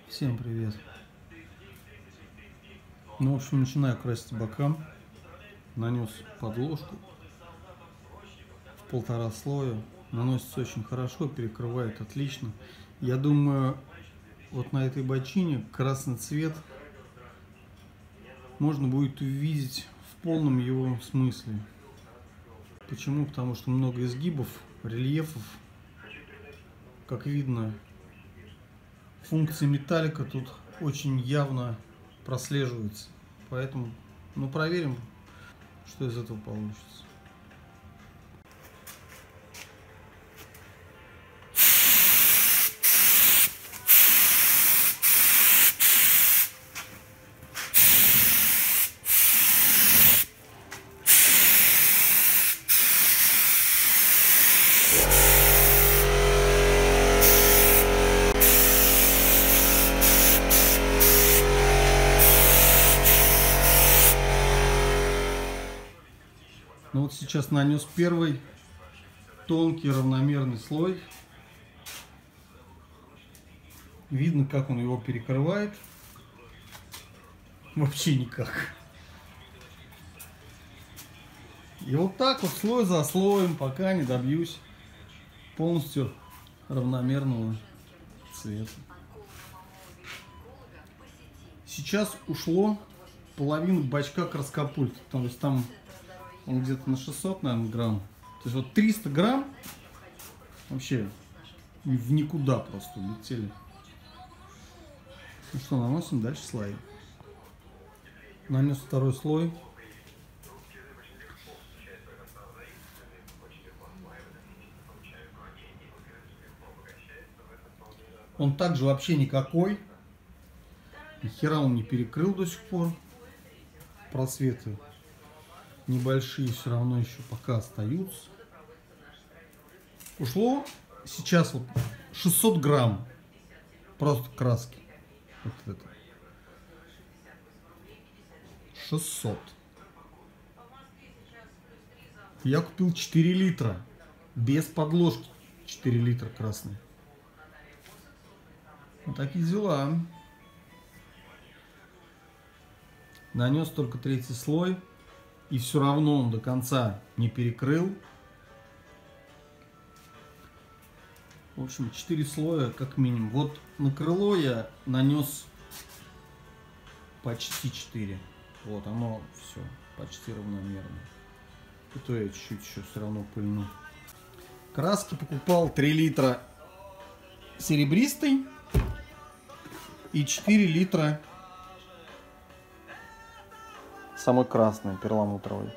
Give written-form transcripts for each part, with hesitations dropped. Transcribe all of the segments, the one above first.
Всем привет. Ну, в общем, начинаю красить бока. Нанес подложку в 1,5 слоя. Наносится очень хорошо, перекрывает отлично. Я думаю, вот на этой бочине красный цвет можно будет увидеть в полном его смысле. Почему? Потому что много изгибов, рельефов. Как видно, функции металлика тут очень явно прослеживаются. Поэтому, проверим, что из этого получится. Ну вот сейчас нанес первый тонкий равномерный слой. Видно, как он его перекрывает. Вообще никак. И вот так вот слой за слоем, пока не добьюсь полностью равномерного цвета. Сейчас ушло половину бачка краскопульта. То есть там он где-то на 600, наверное, грамм. То есть вот 300 грамм вообще в никуда просто улетели. Ну что, наносим дальше слои. Нанес второй слой. Он также вообще никакой. Ни хера он не перекрыл до сих пор. Просветы небольшие все равно еще пока остаются. Ушло сейчас вот 600 грамм просто краски. Вот это. 600. Я купил 4 литра. Без подложки 4 литра красной. Вот такие дела. Нанес только третий слой. И все равно он до конца не перекрыл. В общем, 4 слоя как минимум. Вот на крыло я нанес почти 4. Вот оно все почти равномерно. И то я чуть-чуть еще все равно пыльну. Краски покупал 3 литра серебристой и 4 литра самой красной, перламутровой.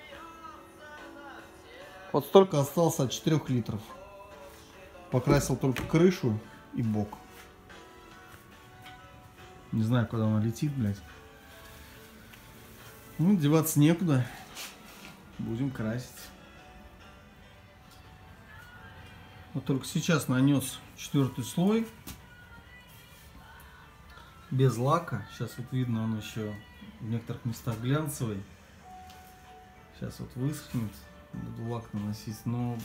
Вот столько осталось от 4 литров. Покрасил только крышу и бок. Не знаю, куда она летит, блядь. Ну, деваться некуда. Будем красить. Вот только сейчас нанес 4-й слой. Без лака. Сейчас вот видно, он еще в некоторых местах глянцевый. Сейчас вот высохнет. Буду лак наносить. Но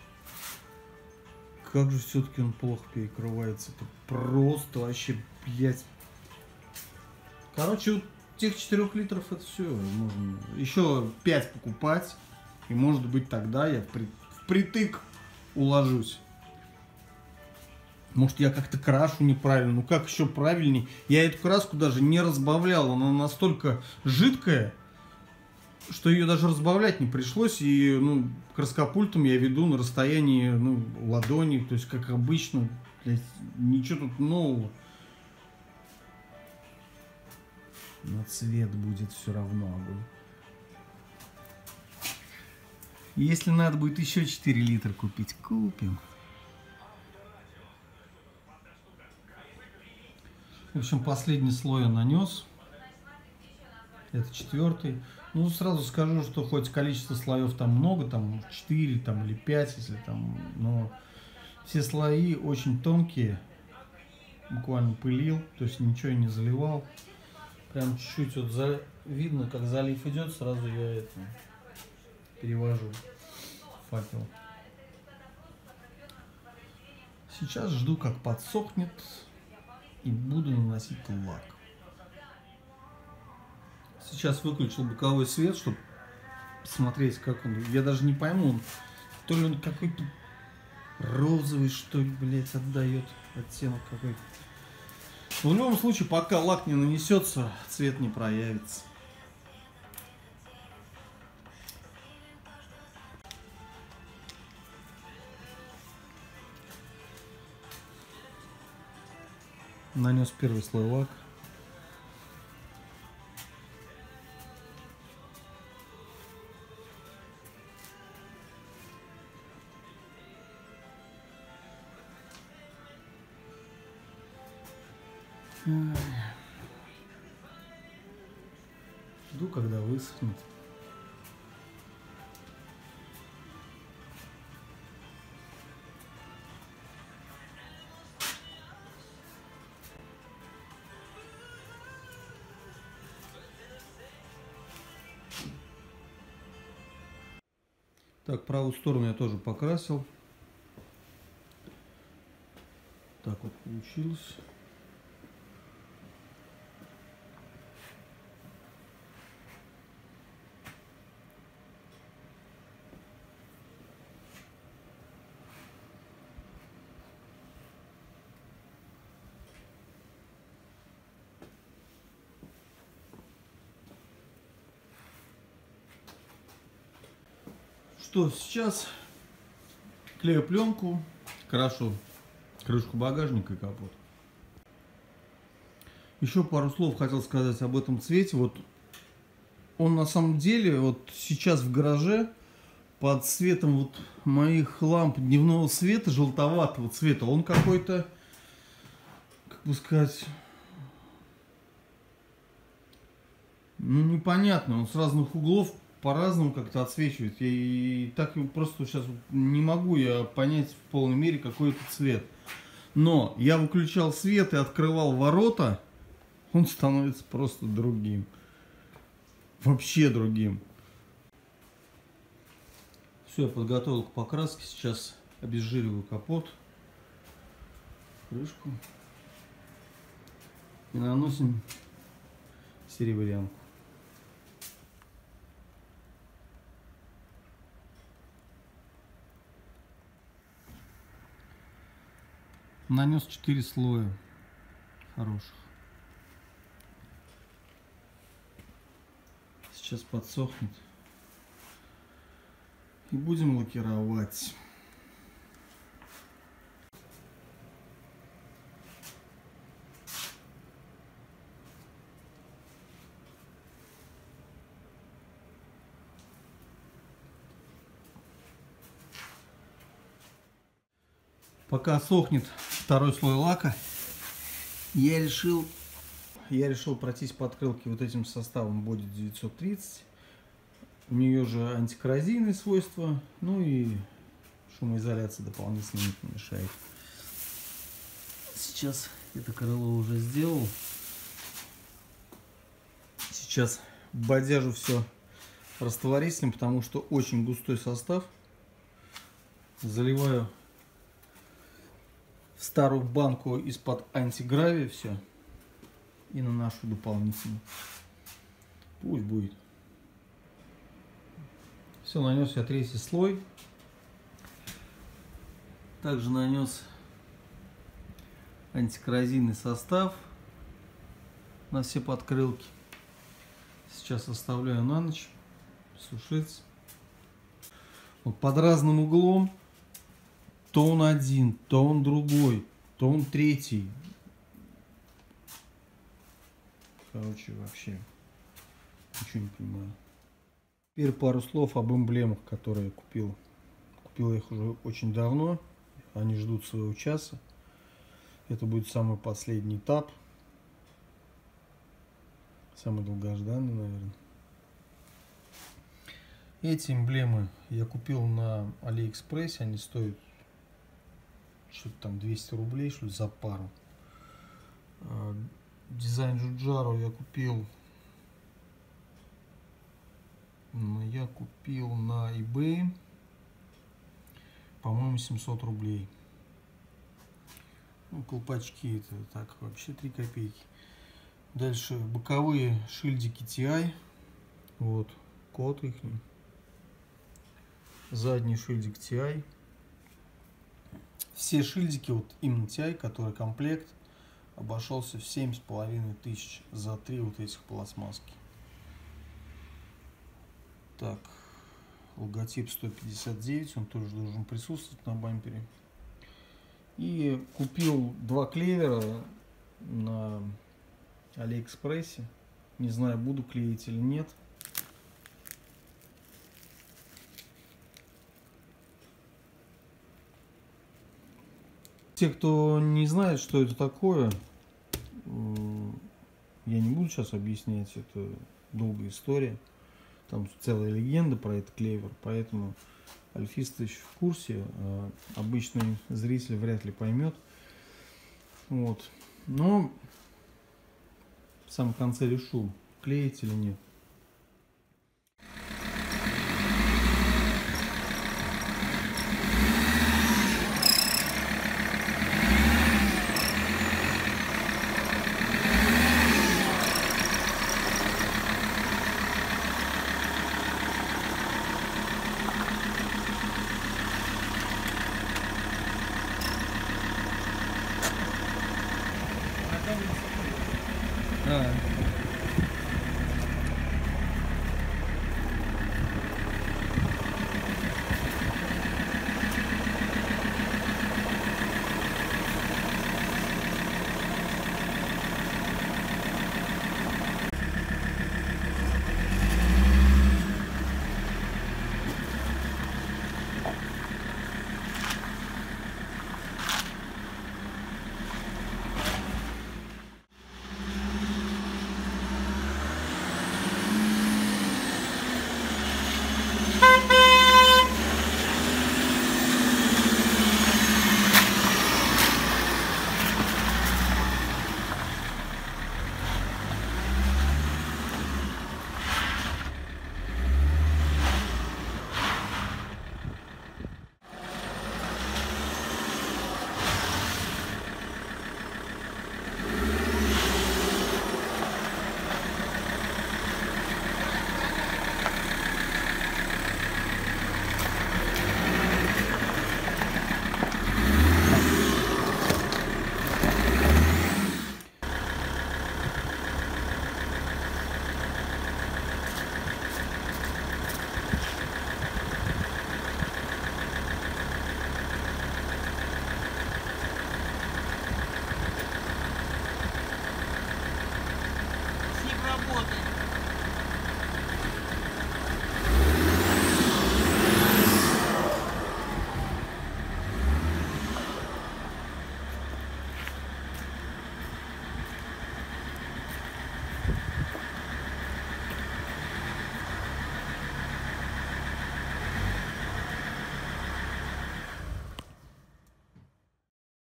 как же все-таки он плохо перекрывается. Это просто вообще, блядь. Короче, вот тех 4 литров это все. Можно еще 5 покупать. И может быть тогда я впритык уложусь. Может, я как-то крашу неправильно. Ну как еще правильней? Я эту краску даже не разбавлял. Она настолько жидкая, что ее даже разбавлять не пришлось. И краскопультом я веду на расстоянии ладони. То есть как обычно. Ничего тут нового. На цвет будет все равно огонь. Если надо будет еще 4 литра купить, купим. В общем, последний слой я нанес. Это 4-й. Ну, сразу скажу, что хоть количество слоев там много, там 4 там, или 5, если там, но все слои очень тонкие. Буквально пылил, то есть ничего не заливал. Прям чуть-чуть вот видно, как залив идет, сразу я это перевожу факел. Сейчас жду, как подсохнет. и буду наносить лак. Сейчас выключил боковой свет, чтобы посмотреть, как он. Я даже не пойму, то ли он какой-то розовый, что ли, блядь, отдает оттенок какой-то. В любом случае, пока лак не нанесется, цвет не проявится. Нанес первый слой лака. Жду, когда высохнет. Так, правую сторону я тоже покрасил. Так вот получилось. Что, сейчас клею пленку, крашу крышку багажника и капот. Еще пару слов хотел сказать об этом цвете. Вот он на самом деле вот сейчас в гараже под светом вот моих ламп дневного света, желтоватого цвета, он какой-то, как бы сказать, ну непонятно, он с разных углов по-разному как-то отсвечивает. И так просто сейчас не могу я понять в полной мере, какой это цвет. Но я выключал свет и открывал ворота, он становится просто другим. Вообще другим. Все, я подготовил к покраске. Сейчас обезжириваю капот, крышку и наносим серебрянку. Нанес 4 слоя хороших. Сейчас подсохнет. И будем лакировать. Пока сохнет второй слой лака, я решил пройтись по открылке вот этим составом Body 930. У нее же антикоррозийные свойства, ну и шумоизоляция дополнительно не помешает. Сейчас это крыло уже сделал. Сейчас бодяжу все растворителем, потому что очень густой состав. Заливаю в старую банку из-под антигравия все и наношу дополнительно. Пусть будет. Все, нанес я третий слой. Также нанес антикоррозийный состав на все подкрылки. Сейчас оставляю на ночь сушиться. Вот под разным углом. То он один, то он другой, то он третий. Короче, вообще ничего не понимаю. Теперь пару слов об эмблемах, которые я купил. Купил я их уже очень давно. Они ждут своего часа. Это будет самый последний этап. Самый долгожданный, наверное. Эти эмблемы я купил на Алиэкспрессе. Они стоят что-то там 200 рублей, что ли, за пару. Дизайн Джуджаро я купил на eBay, по-моему, 700 рублей. Ну, колпачки это так вообще 3 копейки. Дальше боковые шильдики TI. Вот код их. Задний шильдик TI. Все шильдики, вот именно TI, который комплект, обошелся в 7500 за 3 вот этих пластмасски. Так, логотип 159, он тоже должен присутствовать на бампере. И купил 2 клевера на Алиэкспрессе. Не знаю, буду клеить или нет. Те, кто не знает, что это такое, я не буду сейчас объяснять, это долгая история. Там целая легенда про этот клевер, поэтому альфист еще в курсе, а обычный зритель вряд ли поймет. Вот. Но в самом конце решу, клеить или нет.